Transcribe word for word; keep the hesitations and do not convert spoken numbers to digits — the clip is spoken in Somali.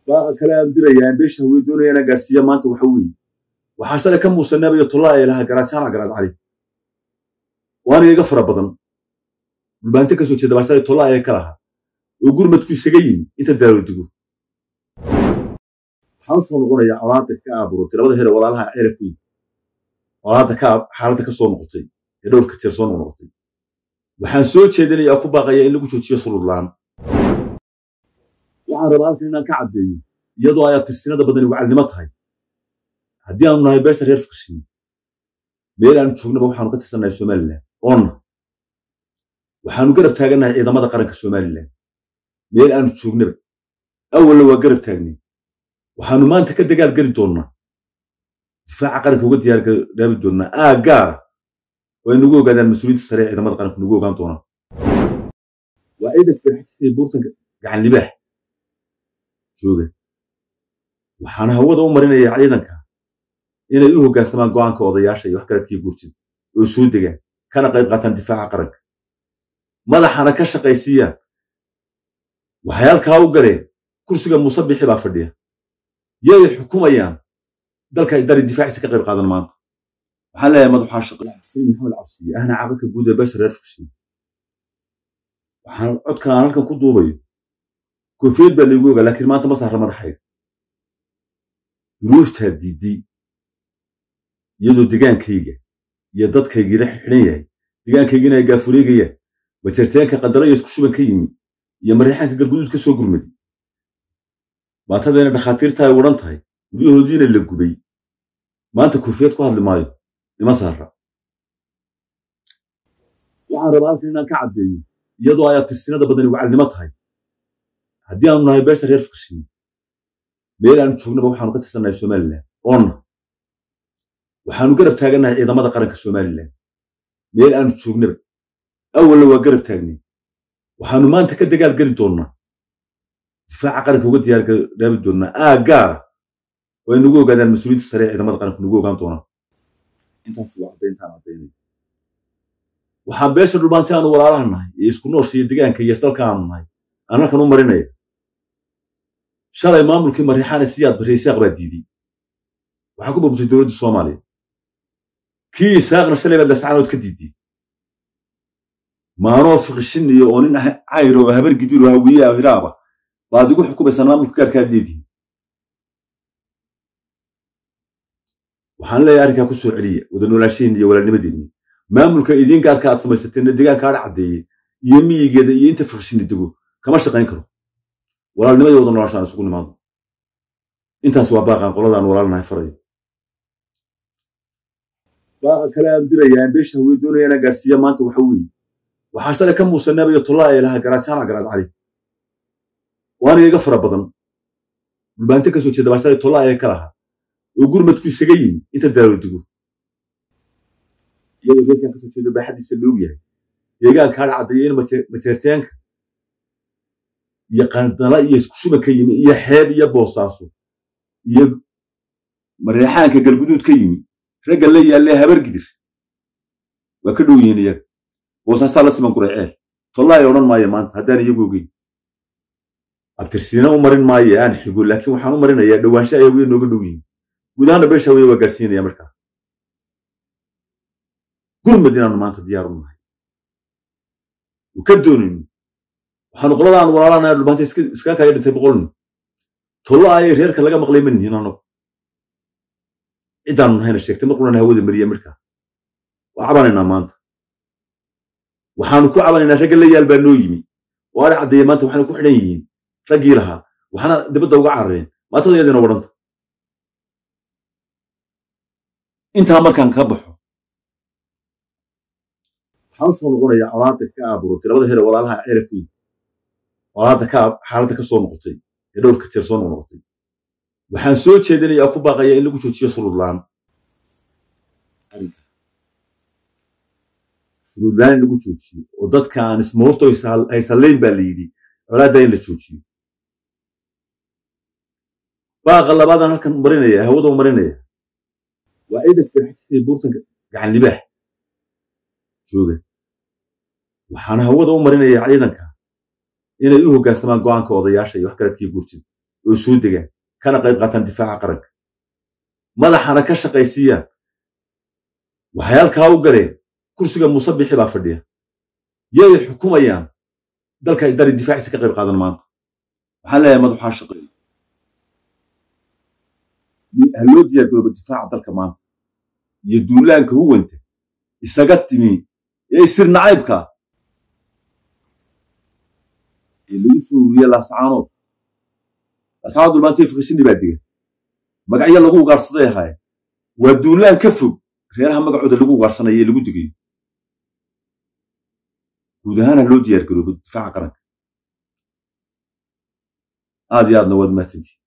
baa kala dirayaan beesha weydoonayaana gaarsiiya maanta waxa weeye waxaa shalay ka muusanaabayo tollaa ilaha garaasana garaad cali waana iga fara badan bulbaanta ka soo jeeda baa shalay tollaa ay kala ahaa oo gurmadku isaga yimi inta daaro digo waxaan soo noqonayaa colaadda ka abuurtay labada heer walaalaha cirif weyn colaadda ka xaaladda ka soo noqotay ee dhowrka jeer soo noqotay waxaan soo jeedinayaa ku baaqaya in lagu joojiyo suludlaan waxaan rabaa inaan ka caddeeyo iyadoo ay tirsinada badan wacalnimo tahay haddii aanu nahay beesha reer Fuqshin meel aan joognaba waxaanu ka tirsanahay Soomaaliland oonna waxaanu garab taaganahay ciidamada qaranka Soomaaliland meel aan joognaba awal waa garab taagnay waxaanu maanta ka dagaal gali doonaa difaaca qaranka uga diyaar gaabi doonaa aagaar way nagu ogaadaan mas'uuliyiinta sare ciidamada qaranka nagu ogaan doonaa waa ciidanka xigtay buurtanka gacan libaax jooga waxaan hawada u marinayaa ciidanka inay u hoggaansamaan go'aanka odayaasha iyo wax kale kii guurtid oo soo degaan kana qayb qaataan difaaca qaranka madaxana ka shaqaysiiyaan waxay halkaa u galeen kursiga musabixi baa fadhiya yay xukumayaan dalka dari difaaciisa ka qayb qaadan maanta waxaan leeyahay madaxa shaqada maxamed cabsiye ahna caaqilka guud ee beesha reer Fuqshin waxaan codkaan halkan ku duubayo koofiyad baa lagu ogaa laakiin maanta ma saarna madaxayga duruufta diidii iyadoo degaankayga iyo dadkayga la xidhan yahay degaankaygina ay gaafureegayaan wajarteenka qadara iyo isku shuban ka yimi iyo marixaanka galguduud ka soo gurmaday baatadayna dhakhaatiirta ay waran tahay guryahoodiina la gubay maanta koofiyad ku hadli maayo ima saara waxaan rabaa inaan ka caddeeyo iyadoo ay tirsinada badan wacalnimo tahay haddii aanu nahay beesha reer Fuqshin meel aan joognaba waxaanu ka tirsanahay Soomaaliland oonna waxaanu garab taaganahay ciidamada qaranka Soomaaliland meel aan joognaba awal waa garab taagnay waxaanu maanta ka dagaal gali doonaa difaaca qaranka uga diyaar gaabi doonaa aagaar way nagu ogaadaan mas'uuliyiinta sare ciidamada qaranka nagu ogaan doonaa intaas waa caddeyntaan caddeynay waxaan beesha dhulbaanti aanu walaalaha nahay ee isku nooshiyo degaanka iyo dalka aanu nahay aan halkan u marinaya shalay maamulkii marixaana siyaad baraysaaq baa diiday waxaa ku burburtay dowladda Soomaaliya kii saaqna shalay baa lascaanood ka diiday maanoo Fuqshin iyo oo nin cayro habar gidiru hawiya hiraaba baad ugu xukumaysan maamulka gaarka diiday waxaan leeyahay arrinka ku soo celiya wada noolaashiin iyo walaalnimadeennii maamulka idin gaarka aad samaysateen deegaanka aad cadeeyay iyo miyigeeda iyo inta Fuqshin digo kama shaqayn karo walaalnimada wada noolaashaan isugu nimaado intaas waa baaqan qoladaan walaalnahay faray baa kala dirayaan beesha weydoonayaana gaarsiiya maanta waxa weeye waxaa shalay ka muusanaabayo tollaa ilaha garaasana garaad cali waana iga fara badan bulbaanta ka soo jeeda baa shalay tollaa ay kala ahaa oo gurmadku isaga yimi inta daaro digo iyadoo dadkan ka soo jeeda baaxadiisa loo yahay deegaanka aad cadeeyeen mateerteenka iyo qandala iyo isku shuban ka yimi iyo xeeb iyo boosaaso iyo marixaanka galguduud ka yimi ragga la yaalay habar gidir waa ka dhow yihiin iyaga boosaasaa la siman quraceel tollaa ay odhan maayo maanta haddaan iyagu ogeyn abtirsiina u marin maayo aan xigo laakiin waxaan u marinayaa dhowaansho ay weyn nooga dhow yihiin guud ahaanna beesha wey waa gaarsiinaya markaa gurmad inaanu maanta diyaar u nahay u ka doonayno waxaanu qoladaan walaalana dhulbaanta iska kaya dhintay boqolni tollaa ay reerka laga maqlay ma nihin annagu cidaanu nahayna sheegtay marqulana hawada mariya markaa waa cabanaynaa maanta waxaanu ku cabanaynaa ragga la yaal baa noo yimi oo aad caddeeya maanta waxaanu ku xidhan yihiin raggii lahaa waxaana dibadda uga carareen maatada iyadina wadhanta intaa markaan ka baxo waxaan soo noqonayaa colaadda ka abuurtay labada heer walaalaha cirif weyn colaadda ka xaaladda ka soo noqotay ee dhowrka jeer soo noqotay waxaan soo jeedinayaa ku baaqaya in lagu joojiyo suludlaan suludlaan lagu joojiyo oo dadka aan ismoorto ay salayn baa la yidhi colaadda in la joojiyo baaqa labaadaan halkan marinaya hawada u marinaya waa ciidanka xigtay buurtanka gacan libaax jooga waxaan hawada u marinayaa ciidanka inay u hoggaansamaan go'aanka odayaasha iyo wax kale kii guurtid oo soo degaan kana qayb qaataan difaaca qaranka madaxana ka shaqaysiiyaan waxay halkaa u galeen kursiga Muuse Bixi baa fadhiya yay xukumayaan dalka idari difaaciisa ka qayb qaadan maanta waxaa leeyahay madaxa shaqeeyo haloo diyaar garoobo difaaca dalka maanta iyo duulaanka huwanta isaga timi ee sir nacaybka ee lagu soo ururiyay laascaanood laascaanood maanta fiqisini baa diga magacyo lagu ugaarsaday ahay waa duulaan ka fog reeraha magacooda lagu ugaarsanayay ee lagu digayo guud ahaan haloo diyaar garoobo difaaca qaranka aad iyo aadna waad mahadsantihiin